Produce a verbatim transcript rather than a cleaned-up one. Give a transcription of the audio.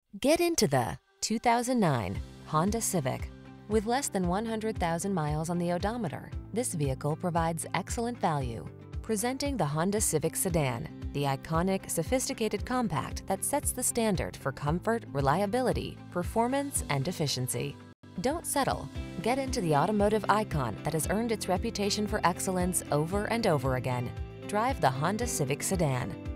Get into the two thousand nine Honda Civic. With less than one hundred thousand miles on the odometer, this vehicle provides excellent value. Presenting the Honda Civic Sedan, the iconic, sophisticated compact that sets the standard for comfort, reliability, performance, and efficiency. Don't settle. Get into the automotive icon that has earned its reputation for excellence over and over again. Drive the Honda Civic Sedan.